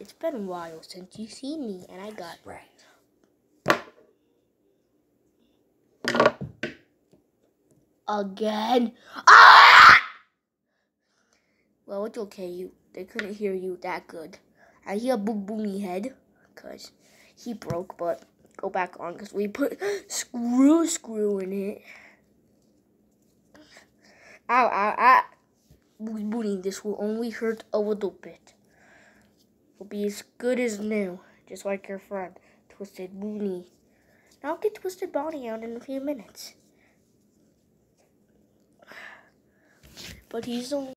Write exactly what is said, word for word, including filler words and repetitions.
It's been a while since you've seen me, and I got right. Again. Ah! Well, it's okay. You they couldn't hear you that good. I hear Boom Boomy head, cause he broke. But go back on, cause we put screw screw in it. Ow, ow, ow. Boom Boomy, this will only hurt a little bit. Will be as good as new, just like your friend, Twisted Boony. Now I'll get Twisted Bonnie out in a few minutes. But he's only